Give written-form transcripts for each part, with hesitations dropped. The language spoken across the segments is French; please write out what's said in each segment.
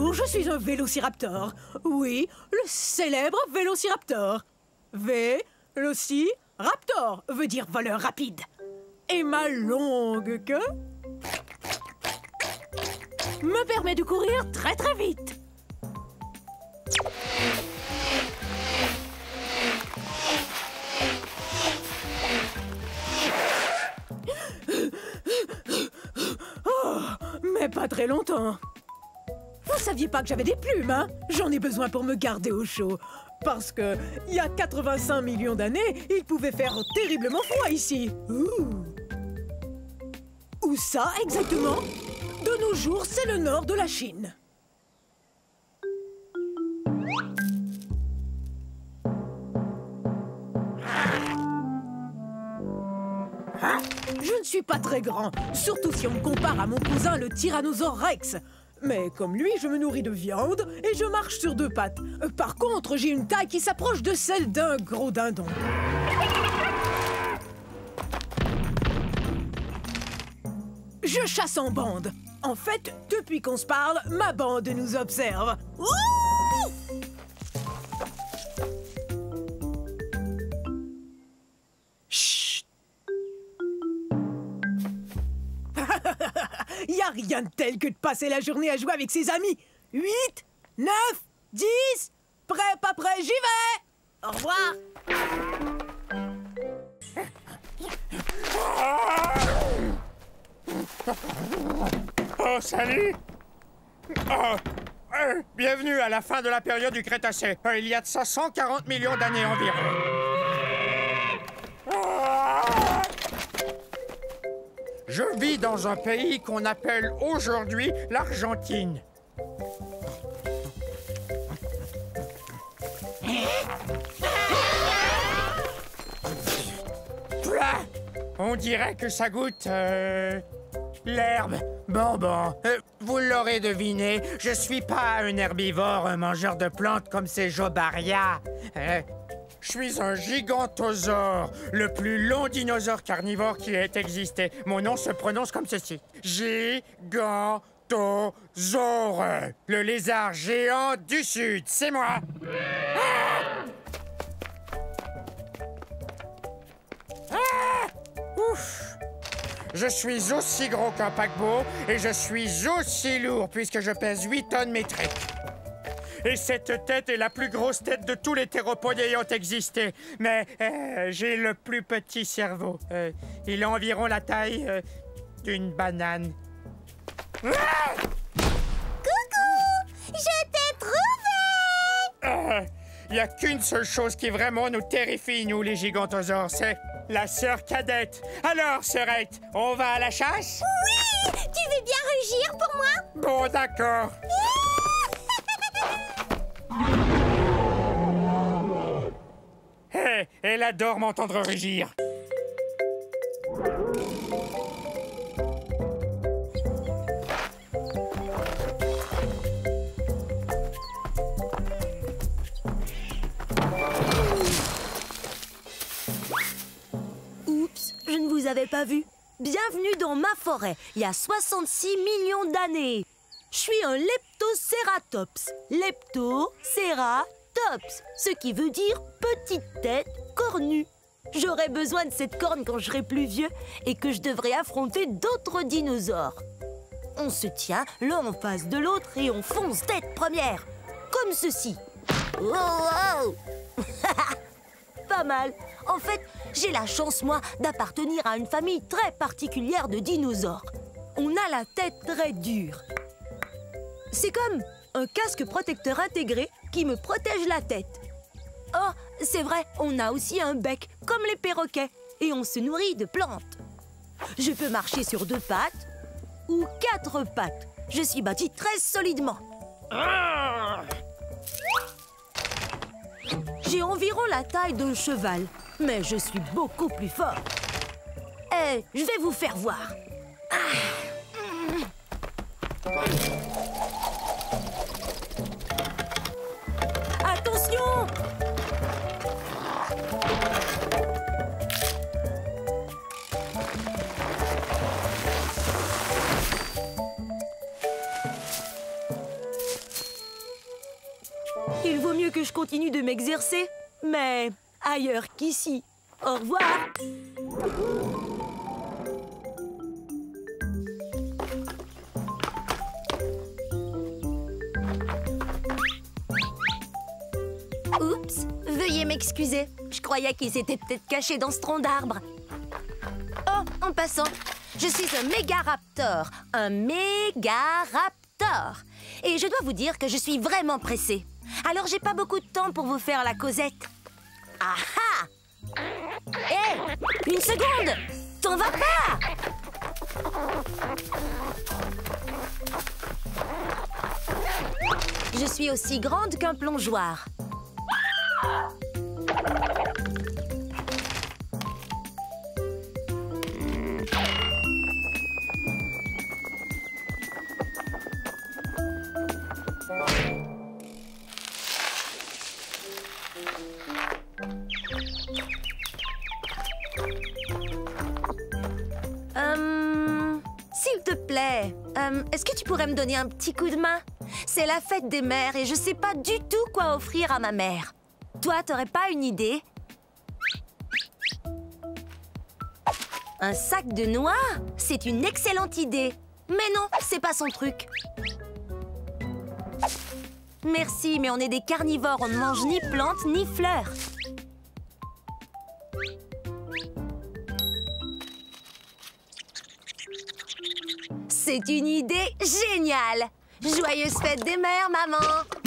Bonjour, je suis un vélociraptor. Oui, le célèbre vélociraptor. Vélociraptor veut dire voleur rapide. Et ma longue queue me permet de courir très très vite. Oh, mais pas très longtemps. Vous saviez pas que j'avais des plumes, hein? J'en ai besoin pour me garder au chaud. Parce que, il y a 85 millions d'années, il pouvait faire terriblement froid ici. Où ça, exactement? De nos jours, c'est le nord de la Chine. Je ne suis pas très grand, surtout si on me compare à mon cousin le Tyrannosaure Rex. Mais comme lui, je me nourris de viande et je marche sur deux pattes. Par contre, j'ai une taille qui s'approche de celle d'un gros dindon. Je chasse en bande. En fait, depuis qu'on se parle, ma bande nous observe. Ouh! Chut! Y a rien de tel que de passer la journée à jouer avec ses amis. 8, 9, 10, prêt, pas prêt, j'y vais! Au revoir! Oh, salut! Oh, bienvenue à la fin de la période du Crétacé. Il y a de ça 140 millions d'années environ. Je vis dans un pays qu'on appelle aujourd'hui l'Argentine. On dirait que ça goûte... l'herbe. Bon, vous l'aurez deviné, je suis pas un herbivore, un mangeur de plantes comme ces Jobaria. Je suis un gigantosaure, le plus long dinosaure carnivore qui ait existé. Mon nom se prononce comme ceci. Gigantosaure, le lézard géant du Sud, c'est moi. Ouf! Je suis aussi gros qu'un paquebot et je suis aussi lourd puisque je pèse 8 tonnes métriques. Et cette tête est la plus grosse tête de tous les théropodes ayant existé. Mais j'ai le plus petit cerveau. Il a environ la taille d'une banane. Coucou! Je t'ai trouvé! Il n'y a qu'une seule chose qui vraiment nous terrifie, nous, les gigantosaures, c'est la sœur cadette. Alors, sœurette, on va à la chasse? Oui! Tu veux bien rugir pour moi? Bon, d'accord. Hé, elle adore m'entendre rugir. Oups, je ne vous avais pas vu. Bienvenue dans ma forêt, il y a 66 millions d'années. Je suis un leptocératops. Leptocératops, ce qui veut dire petite tête cornue. J'aurai besoin de cette corne quand je serai plus vieux et que je devrai affronter d'autres dinosaures. On se tient l'un en face de l'autre et on fonce tête première, comme ceci. Oh, oh. Pas mal. En fait, j'ai la chance, moi, d'appartenir à une famille très particulière de dinosaures. On a la tête très dure. C'est comme un casque protecteur intégré qui me protège la tête. Oh, c'est vrai, on a aussi un bec, comme les perroquets, et on se nourrit de plantes. Je peux marcher sur 2 pattes ou 4 pattes. Je suis bâtie très solidement. J'ai environ la taille d'un cheval, mais je suis beaucoup plus fort. Je vais vous faire voir. Attention! que je continue de m'exercer. Mais ailleurs qu'ici. Au revoir. Oups, veuillez m'excuser. Je croyais qu'il s'était peut-être caché dans ce tronc d'arbre. Oh, en passant, je suis un mégaraptor. Un mégaraptor. Et je dois vous dire que je suis vraiment pressée. Alors j'ai pas beaucoup de temps pour vous faire la causette. Ah ah! Hé! Une seconde! T'en vas pas! Je suis aussi grande qu'un plongeoir. S'il te plaît, est-ce que tu pourrais me donner un petit coup de main? C'est la fête des mères et je sais pas du tout quoi offrir à ma mère. Toi, t'aurais pas une idée? Un sac de noix? C'est une excellente idée. Mais non, c'est pas son truc. Merci, mais on est des carnivores, on ne mange ni plantes ni fleurs. C'est une idée géniale! Joyeuse fête des mères, maman!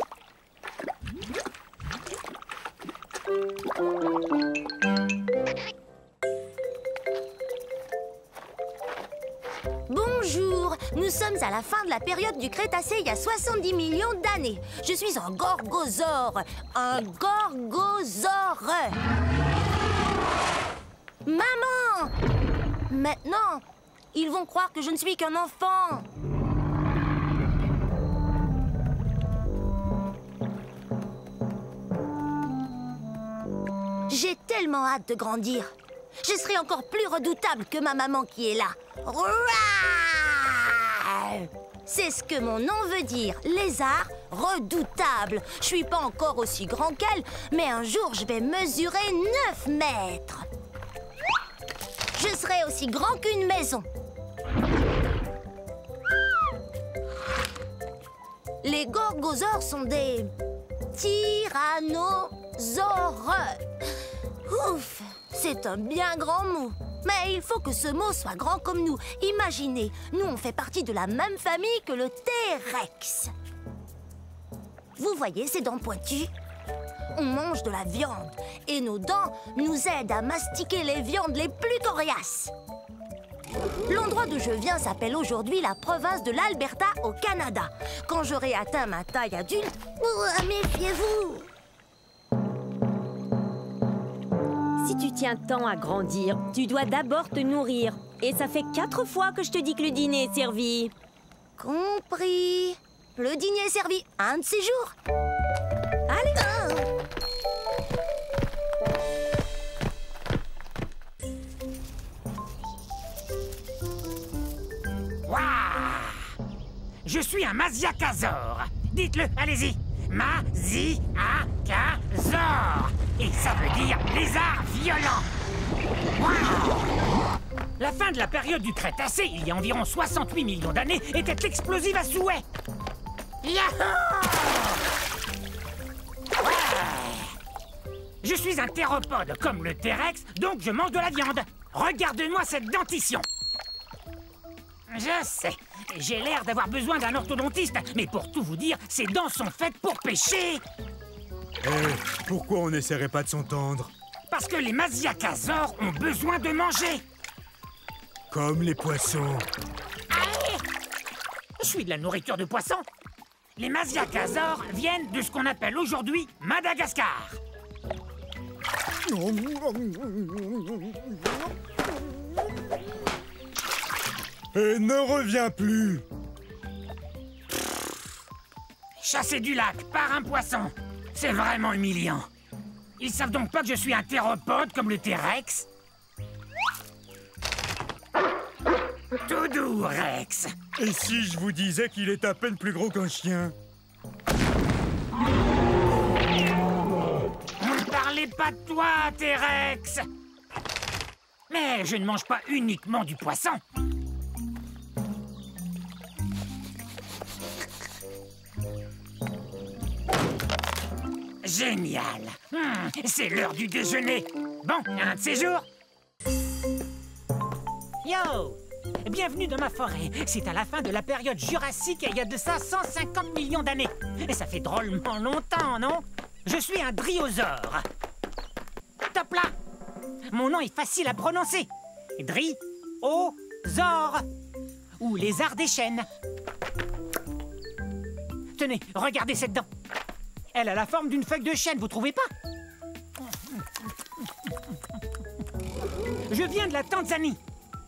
Bonjour! Nous sommes à la fin de la période du Crétacé il y a 70 millions d'années. Je suis un gorgosaure. Un gorgosaure! Maman! Maintenant, ils vont croire que je ne suis qu'un enfant. J'ai tellement hâte de grandir. Je serai encore plus redoutable que ma maman qui est là. C'est ce que mon nom veut dire, lézard redoutable. Je suis pas encore aussi grand qu'elle, mais un jour je vais mesurer 9 mètres. Je serai aussi grand qu'une maison. Les gorgosaures sont des tyrannosaures. Ouf, c'est un bien grand mot. Mais il faut que ce mot soit grand comme nous. Imaginez, nous on fait partie de la même famille que le T-Rex. Vous voyez ces dents pointues? On mange de la viande et nos dents nous aident à mastiquer les viandes les plus coriaces. L'endroit d'où je viens s'appelle aujourd'hui la province de l'Alberta au Canada. Quand j'aurai atteint ma taille adulte, méfiez-vous! Si tu tiens tant à grandir, tu dois d'abord te nourrir. Et ça fait 4 fois que je te dis que le dîner est servi. Compris. Le dîner est servi un de ces jours. Allez. Waouh! Je suis un Masiakasaure. Dites-le, allez-y. Masiakasaure. Et ça veut dire lézard violent. Waouh! La fin de la période du Crétacé, il y a environ 68 millions d'années, était explosive à souhait. Yahoo! Ouais! Je suis un théropode comme le T-Rex, donc je mange de la viande. Regarde-moi cette dentition. Je sais, j'ai l'air d'avoir besoin d'un orthodontiste, mais pour tout vous dire, ces dents sont faites pour pêcher. Pourquoi on n'essaierait pas de s'entendre? Parce que les Masiakasaures ont besoin de manger. Comme les poissons. Allez! Je suis de la nourriture de poisson. Les Masiakasaures viennent de ce qu'on appelle aujourd'hui Madagascar. Et ne reviens plus. Chassé du lac par un poisson. C'est vraiment humiliant. Ils savent donc pas que je suis un théropode comme le T-Rex? Tout doux, Rex. Et si je vous disais qu'il est à peine plus gros qu'un chien? n'est pas de toi, T-Rex. Mais je ne mange pas uniquement du poisson. Génial. C'est l'heure du déjeuner. Bon, un de ces jours. Yo! Bienvenue dans ma forêt. C'est à la fin de la période jurassique et il y a de ça 150 millions d'années. Et ça fait drôlement longtemps, non? Je suis un dryosaure. Top là! Mon nom est facile à prononcer. Dri-o-zore. Ou lézard des chênes. Tenez, regardez cette dent. Elle a la forme d'une feuille de chêne, vous trouvez pas? Je viens de la Tanzanie.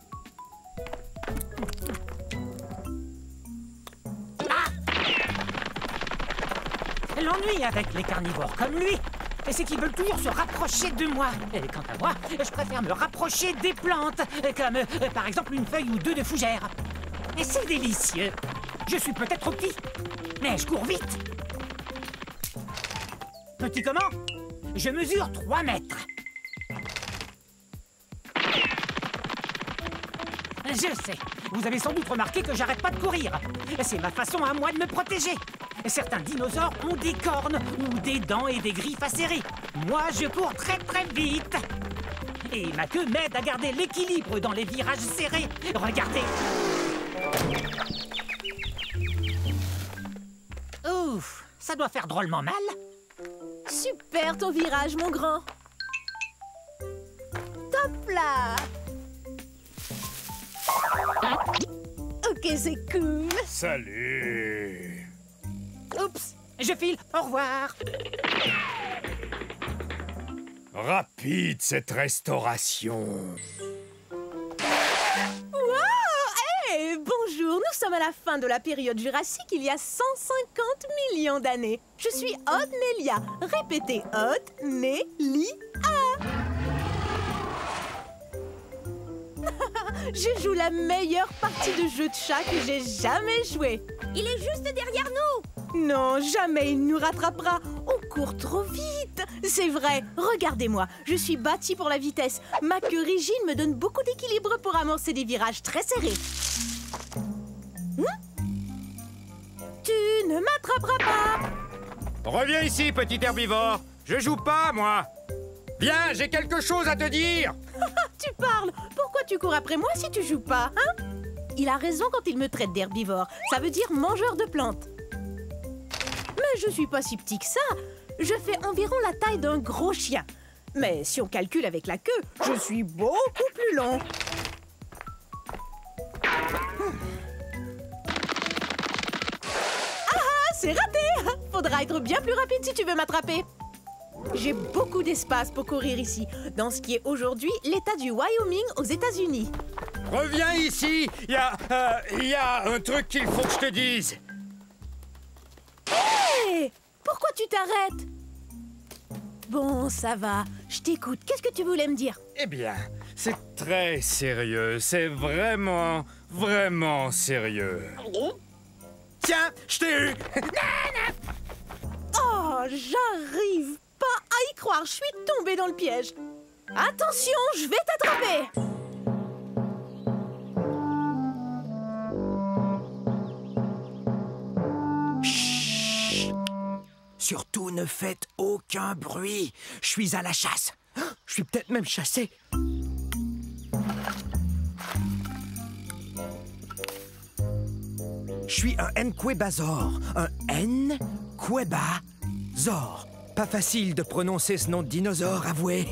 L'ennui avec les carnivores comme lui, c'est qu'ils veulent toujours se rapprocher de moi. Et quant à moi, je préfère me rapprocher des plantes, comme par exemple une feuille ou deux de fougère. Et c'est délicieux. Je suis peut-être trop petit, mais je cours vite. Petit comment? Je mesure 3 mètres. Je sais, vous avez sans doute remarqué que j'arrête pas de courir. C'est ma façon à moi de me protéger. Certains dinosaures ont des cornes ou des dents et des griffes acérées. Moi, je cours très très vite. Et ma queue m'aide à garder l'équilibre dans les virages serrés. Regardez. Ouf, ça doit faire drôlement mal. Super ton virage, mon grand. Top là. Ok, c'est cool. Salut. Oups, je file, au revoir. Rapide cette restauration. Wow! Hey, bonjour, nous sommes à la fin de la période jurassique il y a 150 millions d'années. Je suis Odnelia. Répétez Odnelia. Je joue la meilleure partie de jeu de chat que j'ai jamais joué. Il est juste derrière nous. Non, jamais il nous rattrapera. On court trop vite. C'est vrai, regardez-moi. Je suis bâtie pour la vitesse. Ma queue rigide me donne beaucoup d'équilibre pour amorcer des virages très serrés. Tu ne m'attraperas pas. Reviens ici, petit herbivore. Je joue pas, moi. Viens, j'ai quelque chose à te dire. Tu parles. Pourquoi tu cours après moi si tu joues pas, hein? Il a raison quand il me traite d'herbivore. Ça veut dire mangeur de plantes. Mais je suis pas si petit que ça. Je fais environ la taille d'un gros chien. Mais si on calcule avec la queue, je suis beaucoup plus long. Ah, c'est raté! Faudra être bien plus rapide si tu veux m'attraper. J'ai beaucoup d'espace pour courir ici, dans ce qui est aujourd'hui l'État du Wyoming aux États-Unis. Reviens ici. Il y a un truc qu'il faut que je te dise. Hé! Pourquoi tu t'arrêtes? Bon, ça va. Je t'écoute. Qu'est-ce que tu voulais me dire? Eh bien, c'est très sérieux. C'est vraiment, vraiment sérieux. Tiens, je t'ai eu. Oh, j'arrive pas à y croire. Je suis tombée dans le piège. Attention, je vais t'attraper. Surtout ne faites aucun bruit. Je suis à la chasse. Je suis peut-être même chassé. Je suis un Nquebazor. Un Nquebazor. Pas facile de prononcer ce nom de dinosaure, avouez.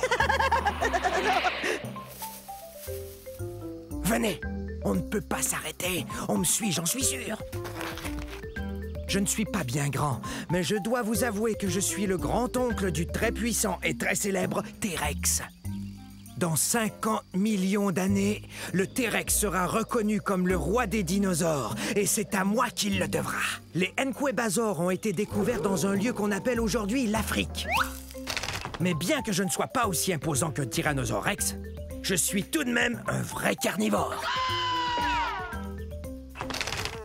Venez, on ne peut pas s'arrêter. On me suit, j'en suis sûr. Je ne suis pas bien grand, mais je dois vous avouer que je suis le grand-oncle du très puissant et très célèbre T-Rex. Dans 50 millions d'années, le T-Rex sera reconnu comme le roi des dinosaures, et c'est à moi qu'il le devra. Les Nquebazors ont été découverts dans un lieu qu'on appelle aujourd'hui l'Afrique. Mais bien que je ne sois pas aussi imposant qu'un Tyrannosaure Rex, je suis tout de même un vrai carnivore.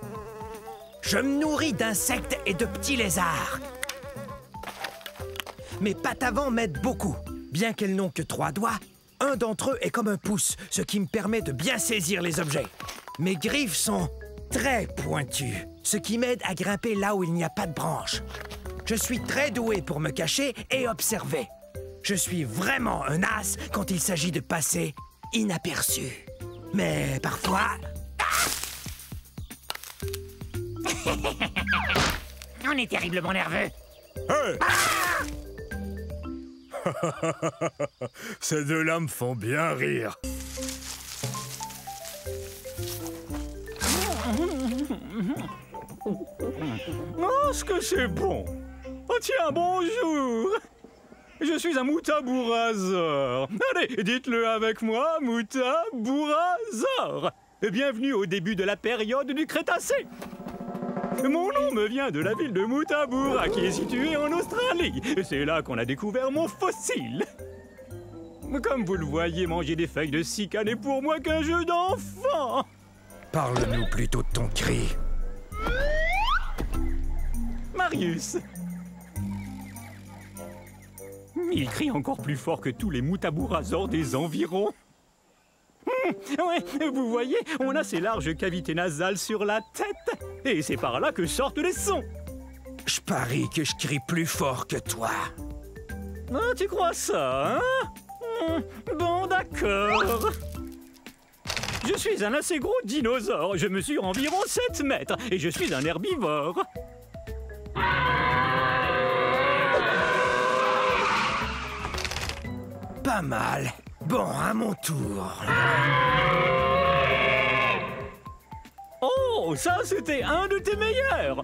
Je me nourris d'insectes et de petits lézards. Mes pattes avant m'aident beaucoup. Bien qu'elles n'ont que 3 doigts, un d'entre eux est comme un pouce, ce qui me permet de bien saisir les objets. Mes griffes sont très pointues, ce qui m'aide à grimper là où il n'y a pas de branches. Je suis très doué pour me cacher et observer. Je suis vraiment un as quand il s'agit de passer inaperçu. Mais parfois... On est terriblement nerveux. Hey! Ces deux-là me font bien rire. Oh, ce que c'est bon! Oh tiens, bonjour! Je suis un Moutabourasor. Allez, dites-le avec moi, Moutabourasor. Bienvenue au début de la période du Crétacé. Mon nom me vient de la ville de Moutaboura, qui est située en Australie. C'est là qu'on a découvert mon fossile. Comme vous le voyez, manger des feuilles de cycas n'est pour moi qu'un jeu d'enfant. Parle-nous plutôt de ton cri. Marius. Il crie encore plus fort que tous les Moutabourasors des environs. Ouais, vous voyez, on a ces larges cavités nasales sur la tête. Et c'est par là que sortent les sons. Je parie que je crie plus fort que toi. Ah, tu crois ça, hein? Bon, d'accord. Je suis un assez gros dinosaure. Je mesure environ 7 mètres. Et je suis un herbivore. Pas mal. Bon, à mon tour. Oh, ça, c'était un de tes meilleurs.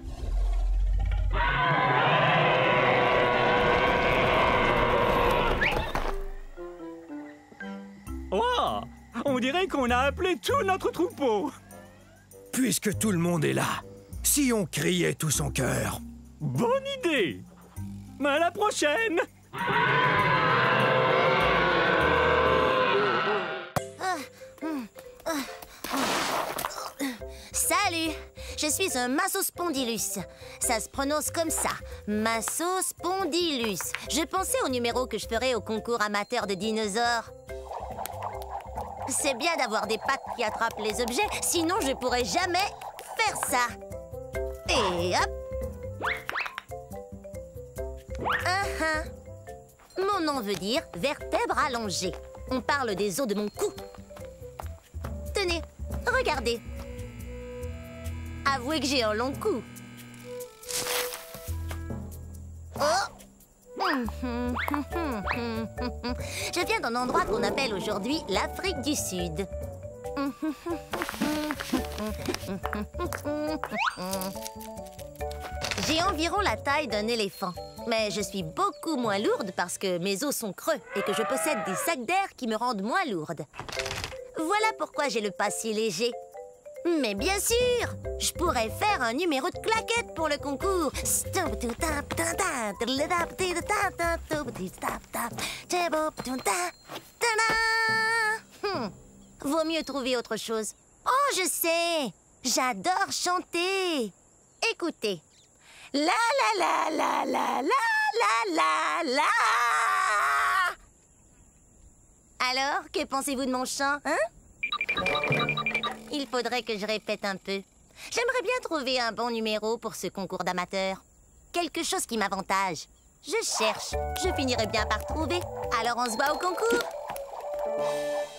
Oh, on dirait qu'on a appelé tout notre troupeau. Puisque tout le monde est là, si on criait tout son cœur. Bonne idée. À la prochaine. Salut, je suis un Massospondylus. Ça se prononce comme ça, Massospondylus. Je pensais au numéro que je ferais au concours amateur de dinosaures. C'est bien d'avoir des pattes qui attrapent les objets, sinon je pourrais jamais faire ça. Et hop. Mon nom veut dire vertèbre allongée. On parle des os de mon cou. Tenez, regardez. Avouez que j'ai un long cou. Oh! Je viens d'un endroit qu'on appelle aujourd'hui l'Afrique du Sud. J'ai environ la taille d'un éléphant. Mais je suis beaucoup moins lourde parce que mes os sont creux et que je possède des sacs d'air qui me rendent moins lourde. Voilà pourquoi j'ai le pas si léger. Mais bien sûr, je pourrais faire un numéro de claquette pour le concours. Vaut mieux trouver autre chose. Oh, je sais! J'adore chanter. Écoutez. La la la la la la la la la. Alors, que pensez-vous de mon chant, hein? Il faudrait que je répète un peu. J'aimerais bien trouver un bon numéro pour ce concours d'amateurs. Quelque chose qui m'avantage. Je cherche. Je finirai bien par trouver. Alors on se voit au concours.